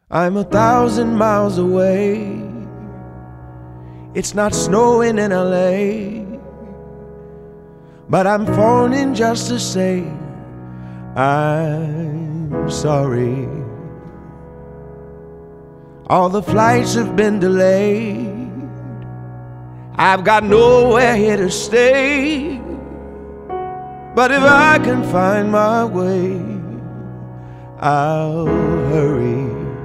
I'm 1,000 miles away. It's not snowing in LA, but I'm phoning just to say I'm sorry. All the flights have been delayed. I've got nowhere here to stay, but if I can find my way, I'll hurry.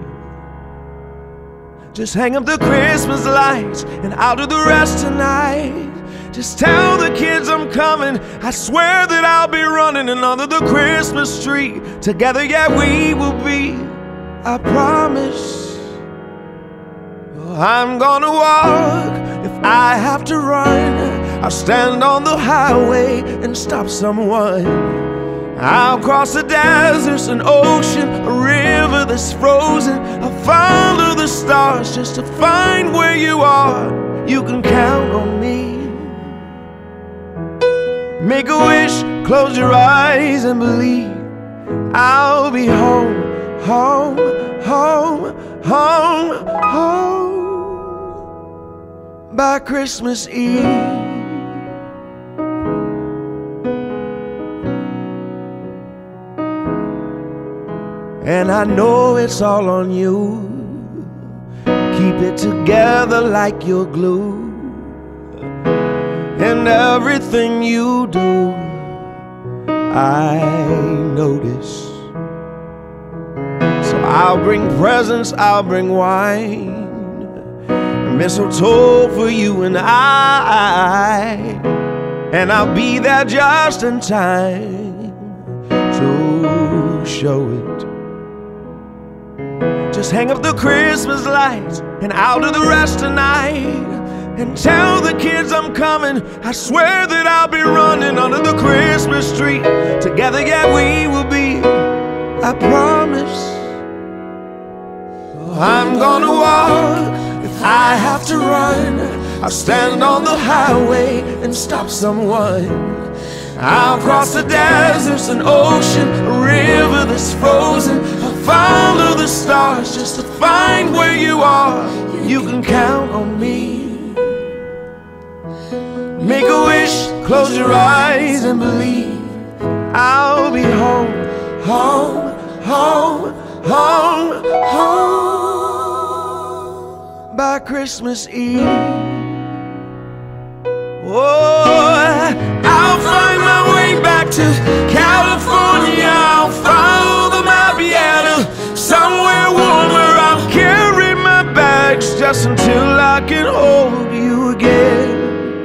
Just hang up the Christmas lights and I'll do the rest tonight. Just tell the kids I'm coming. I swear that I'll be running under the Christmas tree. Together, yeah, we will be, I promise. I'm gonna walk if I have to run. I'll stand on the highway and stop someone. I'll cross the deserts, an ocean, a river that's frozen. I'll follow the stars just to find where you are. You can count on me. Make a wish, close your eyes and believe I'll be home, home, home, home, home by Christmas Eve. And I know it's all on you. Keep it together like you're glue. And everything you do, I notice. So I'll bring presents, I'll bring wine, mistletoe for you and I'll be there just in time to show it. Just hang up the Christmas lights and I'll do the rest tonight. And tell the kids I'm coming. I swear that I'll be running under the Christmas tree. Together, yeah, we will be, I promise. I'm gonna walk if I have to run. I'll stand on the highway and stop someone. I'll cross the deserts, an ocean, a river that's frozen. I'll follow the stars just to find where you are. You can count on me. Make a wish, close your eyes and believe I'll be home, home, home, home, home by Christmas Eve. Oh, I'll find my way back to California. I'll follow the Mariana, somewhere warmer. I'll carry my bags just until I can hold you again.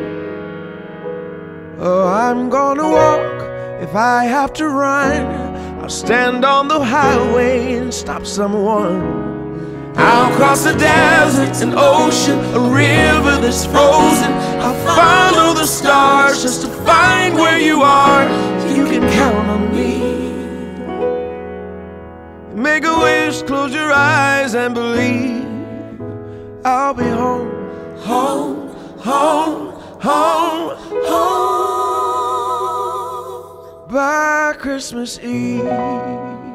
Oh, I'm gonna walk if I have to run. I'll stand on the highway and stop someone. I'll cross the desert, an ocean, a river that's frozen. I'll follow the stars just to find where you are. You can count on me. Make a wish, close your eyes and believe I'll be home, home, home, home, home by Christmas Eve.